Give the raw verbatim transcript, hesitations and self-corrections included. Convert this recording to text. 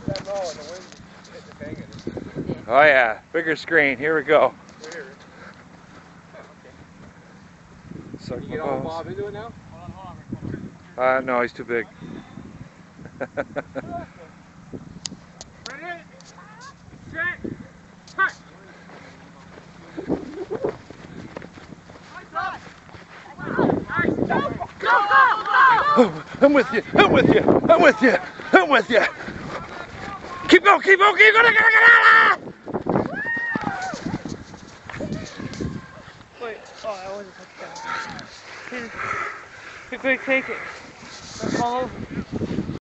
Oh yeah, bigger screen. Here we go. Can you get all Bob into it now? Hold on, hold on. Uh, no, he's too big. Ready? Set. Cut. I'm with you. I'm with you. I'm with you. I'm with you. Keep going. Keep going. Keep going. Wait. Oh, I wasn't touching that. Quick, quick, take it. Don't fall over.